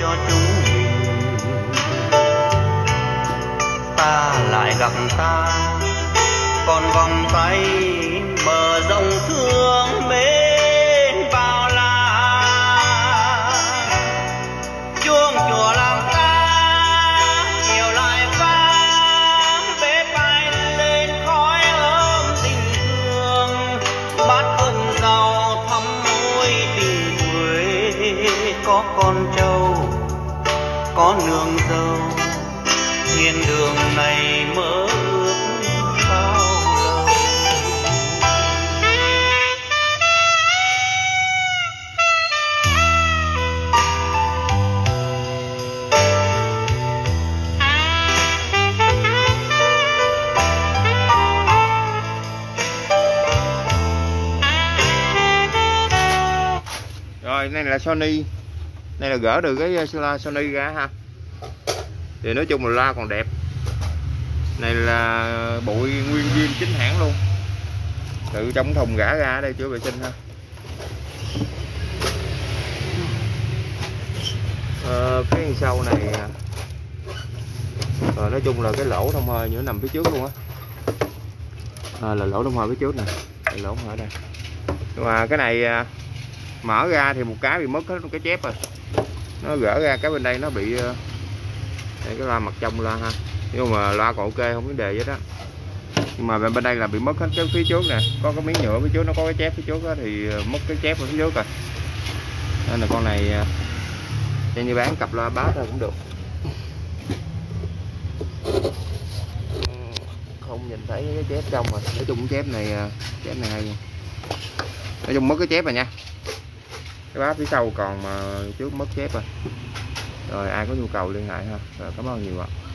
cho chúng mình. Ta lại gặp ta, còn vòng tay mở rộng thương mến bao la. Chuông chùa làm ta chiều lại vang, bếp ai lên khói ấm tình thương. Bát cơm rau thắm môi tình quê, có con trâu có nương dâu, thiên đường này mơ ước bao lâu. Rồi này là Sony, này là gỡ được cái Sony ra ha. Thì nói chung là loa còn đẹp. Này là bụi nguyên viên chính hãng luôn, tự trong thùng gã ra ở đây chữa vệ sinh ha. Phía sau này nói chung là cái lỗ thông hơi nó nằm phía trước luôn á. Là lỗ thông hơi phía trước nè, lỗ thông hơi ở đây. Nhưng mà cái này mở ra thì một cái bị mất hết cái chép rồi, nó gỡ ra cái bên đây nó bị cái loa mặt trong loa ha. Nhưng mà loa còn ok, không vấn đề gì đó. Nhưng mà bên đây là bị mất hết cái phía trước nè, có cái miếng nhựa phía trước, nó có cái chép phía trước đó, thì mất cái chép ở phía trước rồi. Nên là con này cho như bán cặp loa bass thôi cũng được. Không nhìn thấy cái chép trong rồi. Nói chung cái chép này hay. Nói chung mất cái chép rồi nha. Cái bass phía sau còn mà trước mất chép rồi. Rồi ai có nhu cầu liên hệ ha. Rồi, cảm ơn nhiều ạ.